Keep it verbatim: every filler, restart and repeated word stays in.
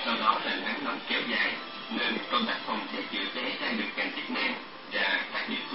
sau đó là nắng nóng kéo dài, nên công tác phòng cháy chữa cháy đang được ngành chức năng và các địa